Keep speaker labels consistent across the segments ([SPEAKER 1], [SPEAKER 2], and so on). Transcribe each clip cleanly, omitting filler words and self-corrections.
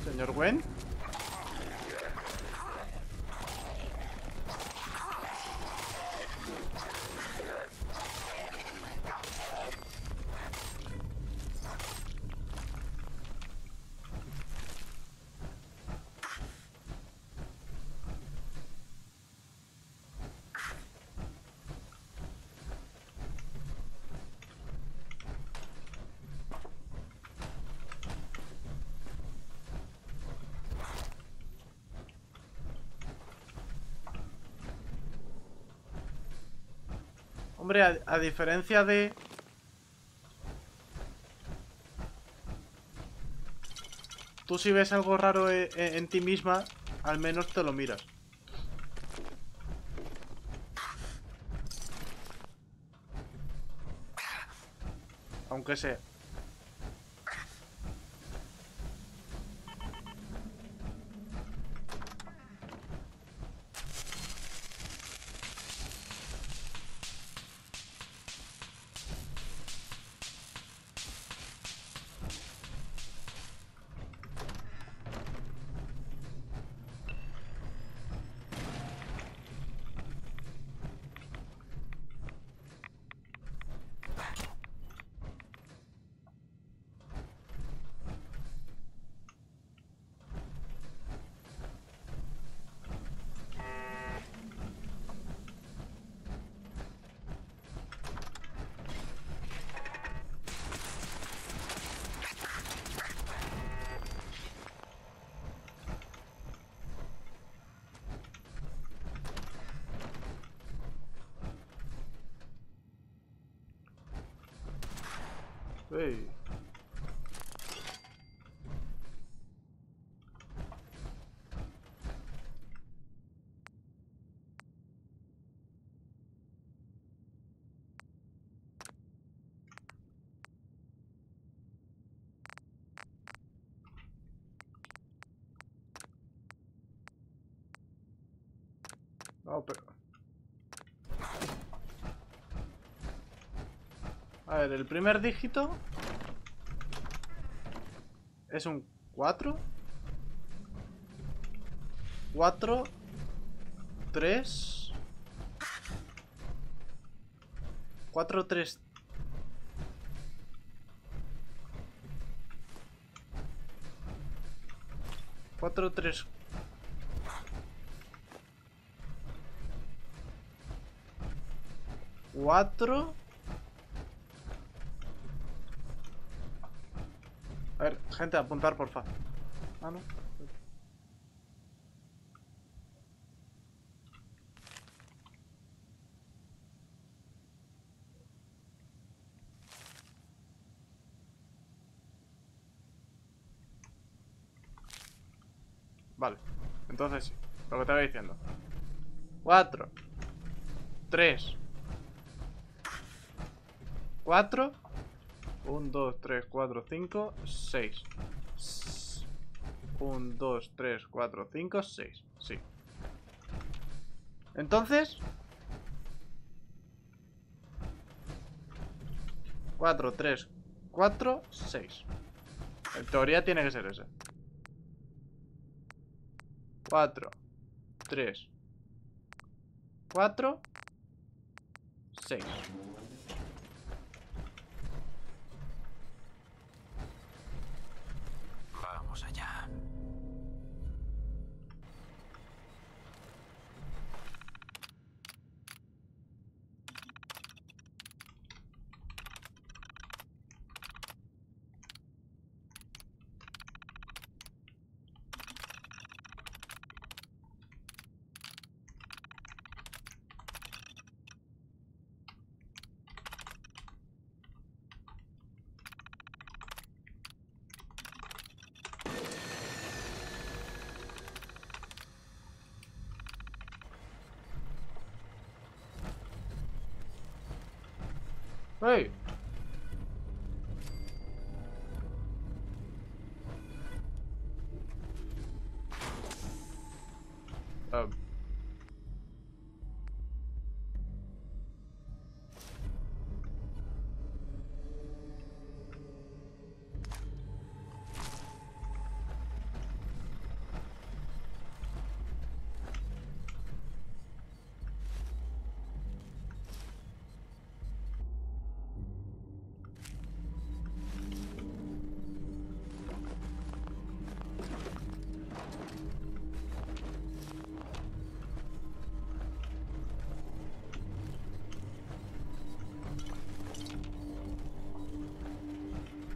[SPEAKER 1] Señor Gwen. Hombre, a diferencia de... Tú si ves algo raro en ti misma, al menos te lo miras. Aunque sea. Hey. No, pero... A ver, el primer dígito es un 4. 4, 3, 4, 3. 4, 3. 4. A ver, gente, apuntar, porfa. Ah, no. Vale. Entonces sí. Lo que te voy diciendo. 4, 3, 4. 1, 2, 3, 4, 5, 6. 1, 2, 3, 4, 5, 6. Sí. Entonces 4, 3, 4, 6. En teoría tiene que ser ese. 4, 3, 4, 6.
[SPEAKER 2] Vamos allá.
[SPEAKER 1] ¡Hey! Um,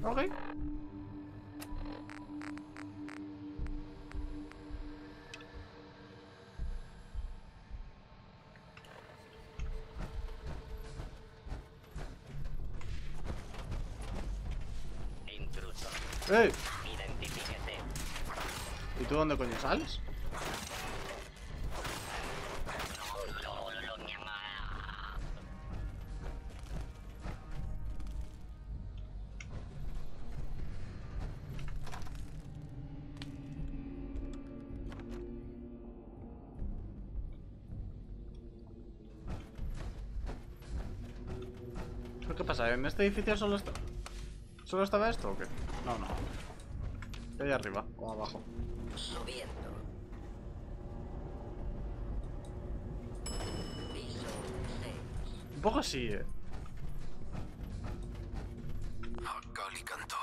[SPEAKER 1] Ok.
[SPEAKER 2] Intruso.
[SPEAKER 1] ¡Ey!
[SPEAKER 2] Identifíquese.
[SPEAKER 1] ¿Y tú dónde coño sales? ¿Pero qué pasa? ¿En este edificio solo estaba esto o qué? No, no. De ahí arriba o abajo.
[SPEAKER 2] Subiendo. Piso 6.
[SPEAKER 1] Un poco sí,
[SPEAKER 3] Akali cantó.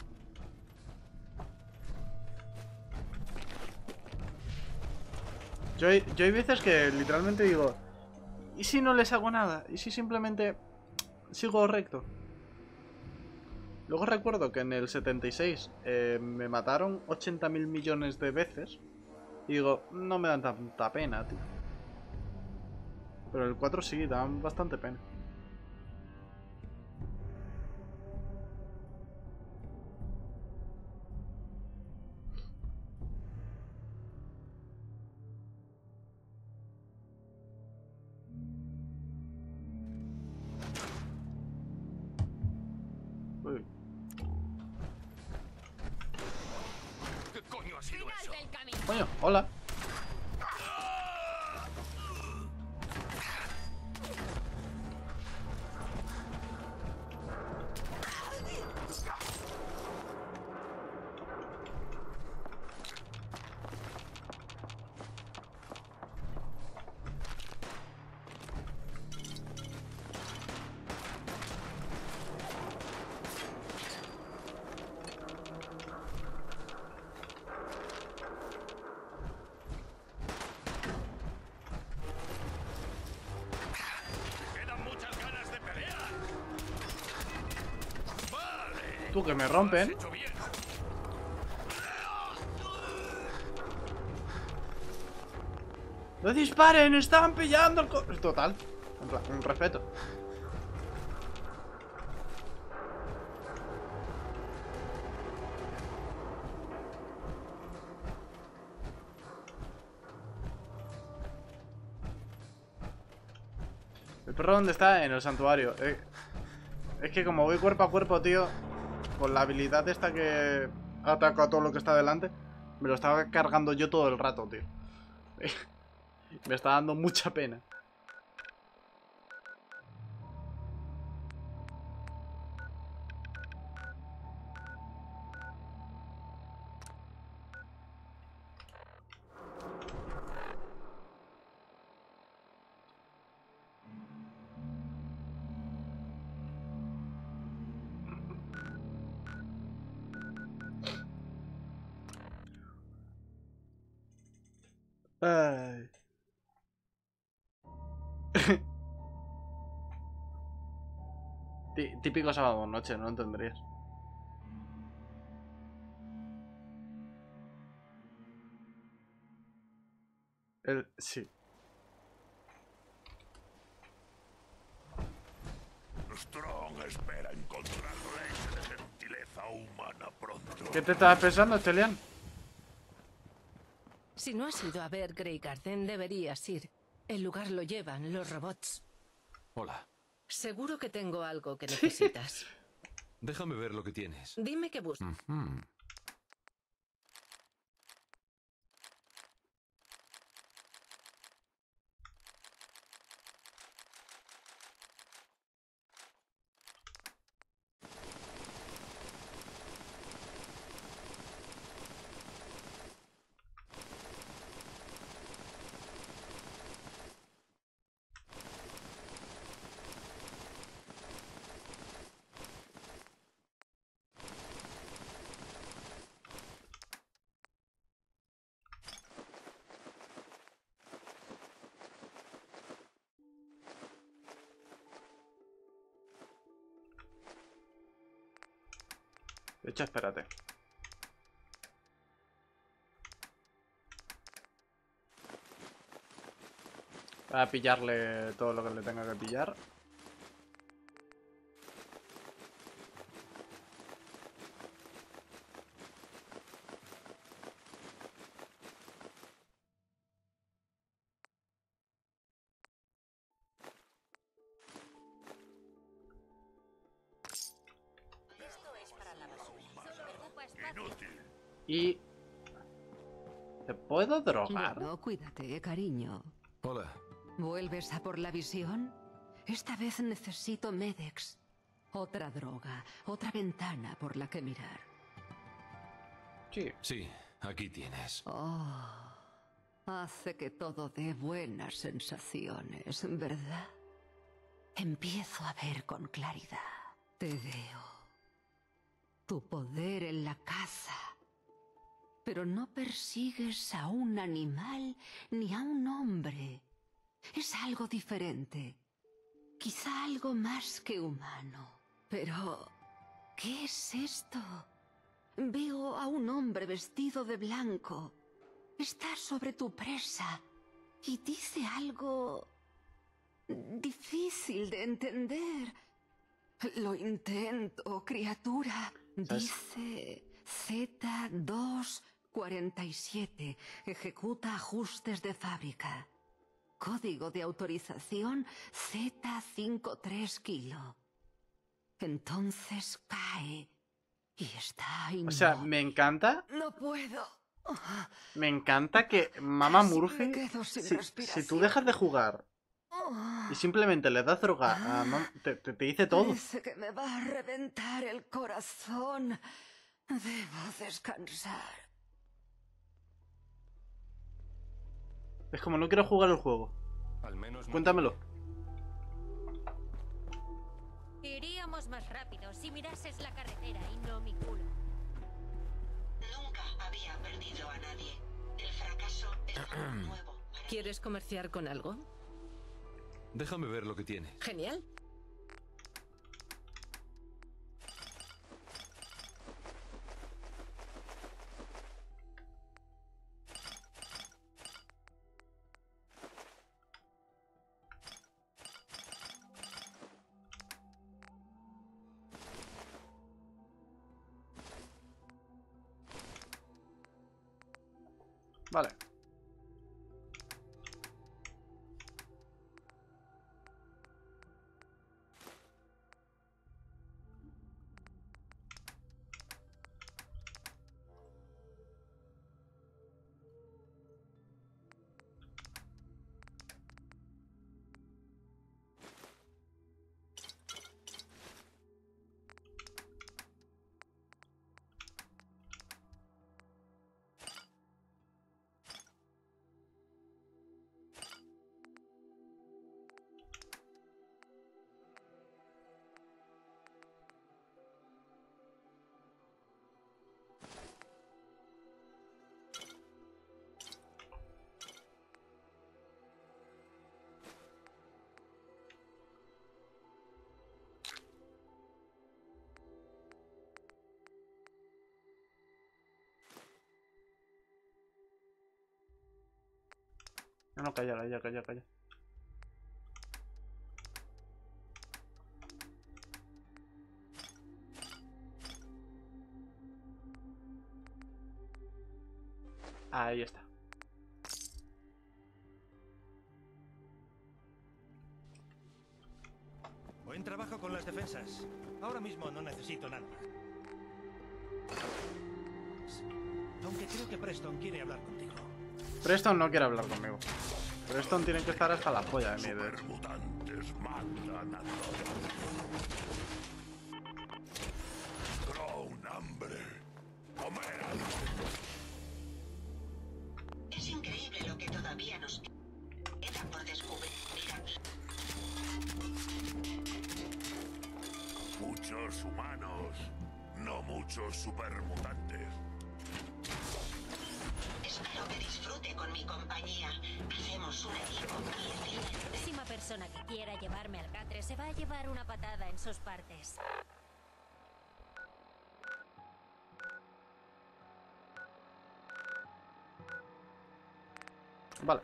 [SPEAKER 1] Yo hay veces que literalmente digo, ¿y si no les hago nada? ¿Y si simplemente sigo recto? Luego recuerdo que en el 76 me mataron 80.000 millones de veces. Y digo, no me dan tanta pena, tío. Pero el 4 sí, dan bastante pena. Uy.
[SPEAKER 3] ¿Qué coño ha sido eso?
[SPEAKER 1] Coño, hola.
[SPEAKER 3] Quedan muchas ganas de pelear. Vale.
[SPEAKER 1] Tú que me
[SPEAKER 3] Lo has
[SPEAKER 1] rompen.
[SPEAKER 3] hecho bien.
[SPEAKER 1] ¡No disparen! ¡Estaban pillando el Total. En plan, un respeto. ¿El perro dónde está? En el santuario. Es que como voy cuerpo a cuerpo, tío, con la habilidad esta que ataco a todo lo que está delante, me lo estaba cargando yo todo el rato, tío. Me está dando mucha pena. Ay. Típico sábado noche, no lo entenderías. Sí.
[SPEAKER 3] Strong espera encontrar leche de gentileza humana pronto.
[SPEAKER 1] ¿Qué te estabas pensando, Chelian?
[SPEAKER 4] Si no has ido a ver Grey Garden, deberías ir. El lugar lo llevan los robots.
[SPEAKER 5] Hola.
[SPEAKER 4] Seguro que tengo algo que necesitas.
[SPEAKER 5] Déjame ver lo que tienes.
[SPEAKER 4] Dime qué buscas.
[SPEAKER 5] Ujú.
[SPEAKER 1] De hecho, espérate. Voy a pillarle todo lo que le tenga que pillar.
[SPEAKER 3] Inútil.
[SPEAKER 1] Y... ¿te puedo drogar?
[SPEAKER 4] Bueno, cuídate, cariño.
[SPEAKER 5] Hola.
[SPEAKER 4] ¿Vuelves a por la visión? Esta vez necesito Medex. Otra droga, otra ventana por la que mirar.
[SPEAKER 1] Sí.
[SPEAKER 5] Sí, aquí tienes.
[SPEAKER 4] Oh, hace que todo dé buenas sensaciones, ¿verdad? Empiezo a ver con claridad. Te veo. Tu poder en la caza. Pero no persigues a un animal ni a un hombre. Es algo diferente. Quizá algo más que humano. Pero, ¿qué es esto? Veo a un hombre vestido de blanco. Está sobre tu presa y dice algo difícil de entender. Lo intento, criatura. Dice Z247. Ejecuta ajustes de fábrica. Código de autorización Z53 kilo. Entonces cae y está
[SPEAKER 1] O sea,
[SPEAKER 4] inmóvil.
[SPEAKER 1] me encanta.
[SPEAKER 4] No puedo.
[SPEAKER 1] Me encanta que Mama
[SPEAKER 4] Casi me
[SPEAKER 1] Murphy,
[SPEAKER 4] quedo sin
[SPEAKER 1] si tú
[SPEAKER 4] respiración.
[SPEAKER 1] dejas de jugar y simplemente le das droga a te dice todo.
[SPEAKER 4] Parece que me va a reventar el corazón. Debo descansar.
[SPEAKER 1] Es como no quiero jugar el juego.
[SPEAKER 5] Al menos no.
[SPEAKER 1] Cuéntamelo.
[SPEAKER 6] Iríamos más rápido si mirases la carretera y no mi culo.
[SPEAKER 7] Nunca había perdido a nadie. El fracaso es algo nuevo para mí.
[SPEAKER 4] ¿Quieres comerciar con algo?
[SPEAKER 5] Déjame ver lo que tienes.
[SPEAKER 4] Genial.
[SPEAKER 1] Vale. No, no, calla, calla, calla, calla. Ahí está.
[SPEAKER 8] Buen trabajo con las defensas. Ahora mismo no necesito nada. Aunque creo que Preston quiere hablar contigo.
[SPEAKER 1] Preston no quiere hablar conmigo. Preston tiene que estar hasta la polla de mí, de hecho.
[SPEAKER 3] Supermutantes matan a todos. Crown hambre. Comer algo.
[SPEAKER 7] Es increíble lo que todavía nos queda por descubrir.
[SPEAKER 3] Muchos humanos, no muchos supermutantes.
[SPEAKER 7] Espero que disfrute con mi compañía. Hacemos un equipo y
[SPEAKER 6] La próxima persona que quiera llevarme al catre se va a llevar una patada en sus partes.
[SPEAKER 1] Vale.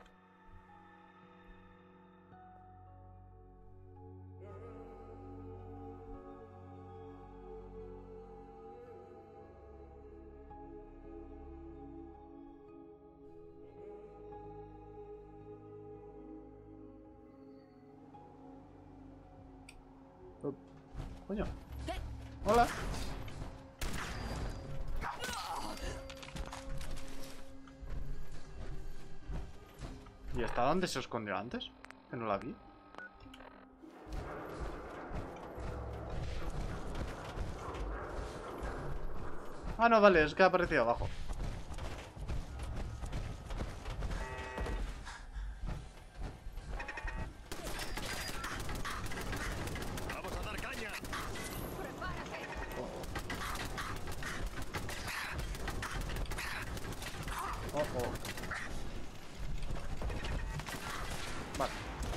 [SPEAKER 1] Coño. Hola. ¿Y hasta dónde se escondió antes? Que no la vi. Ah, no, vale, es que ha aparecido abajo.
[SPEAKER 3] ¡Vamos a dar caña!
[SPEAKER 1] Oh, oh. Vale.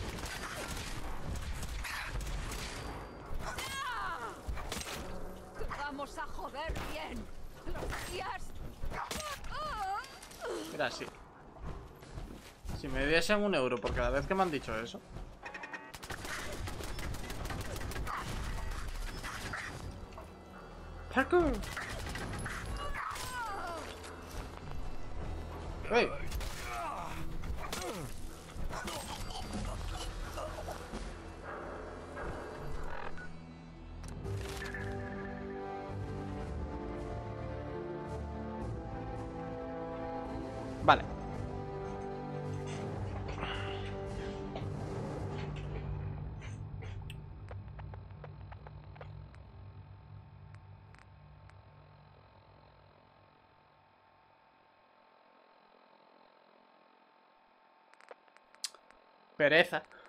[SPEAKER 4] Vamos a joder bien. Los días.
[SPEAKER 1] Mira, sí. Si me diesen 1 euro por cada vez que me han dicho eso. ¡Parkour! ¡Hey! Vale. Pereza.